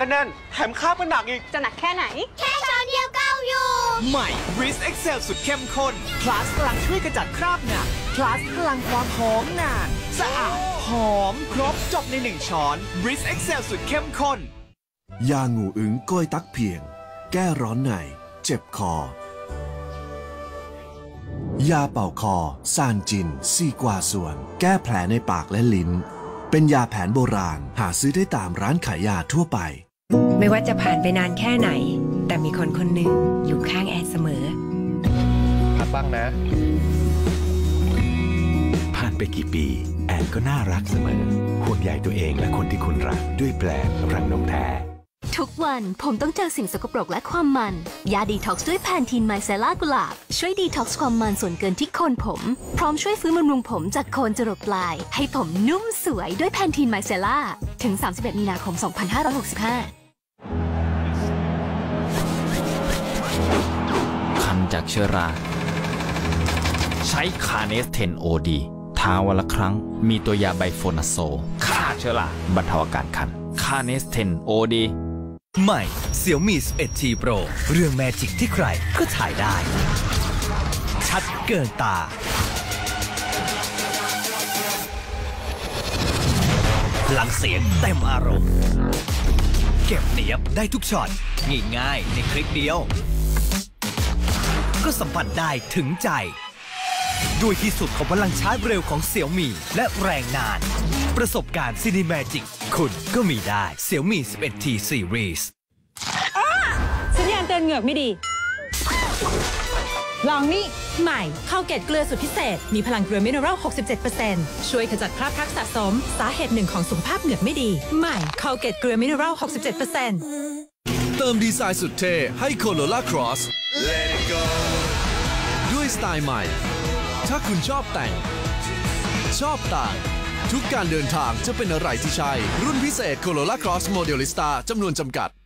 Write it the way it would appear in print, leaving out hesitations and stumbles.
ก็แน่นแถมคาบก็หนักอีกจะหนักแค่ไหนแค่ช้อนเดียวเก้าอยู่ใหม่ Riz Excel สุดเข้มข้น plus พลังช่วยกระจัดคราบหนัก plus พลังความหอมนานสะอาดหอมครบจบใน1ช้อน Riz Excel สุดเข้มข้นยางูอึ๋งก้อยตักเพียงแก้ร้อนในเจ็บคอยาเป่าคอซานจินซีกวาส่วนแก้แผลในปากและลิ้นเป็นยาแผนโบราณหาซื้อได้ตามร้านขายยาทั่วไปไม่ว่าจะผ่านไปนานแค่ไหนแต่มีคนคนหนึ่งอยู่ข้างแอนเสมอพักบ้างนะผ่านไปกี่ปีแอนก็น่ารักเสมอห่วงใยตัวเองและคนที่คุณรักด้วยแปรงรังนมแท้ทุกวันผมต้องเจอสิ่งสกปรกและความมันยาดีท็อกซ์ด้วยแพนทีนไมเซล่ากุหลาบช่วยดีท็อกซ์ความมันส่วนเกินที่โคนผมพร้อมช่วยฟื้นบำรุงผมจากโคนจรดปลายให้ผมนุ่มสวยด้วยแพนทีนไมเซล่าถึง31 มีนาคม 2565 คันจากเชื้อราใช้คาเนส10 OD ทาวันละครั้งมีตัวยาไบโฟนาโซฆ่าเชื้อราบรรเทาอาการคันคาเนส10 OD ใหม่ Xiaomi 11T Pro เรื่องแมจิกที่ใครก็ถ่ายได้ชัดเกินตาพลังเสียงเต็มอารมณ์เก็บเนียบได้ทุกช็อตง่ายๆในคลิปเดียวก็สัมผัสได้ถึงใจด้วยที่สุดของพลังชาร์จเร็วของ Xiaomi และแรงนานประสบการณ์ Cinemagic คุณก็มีได้ Xiaomi 11T Series สัญญาณเตือนเหงือกไม่ดีลองนี่ใหม่ข้าวเกตเกลือสุดพิเศษมีพลังเกลือมิเนอรัล 67% ช่วยขจัดคราบพลักสะสมสาเหตุหนึ่งของสุขภาพเหงือกไม่ดีใหม่ข้าวเกตเกลือมิเนอรัล 67% เติมดีไซน์สุดเท่ให้ Corolla Cross Let it go ด้วยสไตล์ใหม่ถ้าคุณชอบแต่งชอบต่างทุกการเดินทางจะเป็นอะไรที่ใช่รุ่นพิเศษ Corolla Cross Modelista จำนวนจำกัด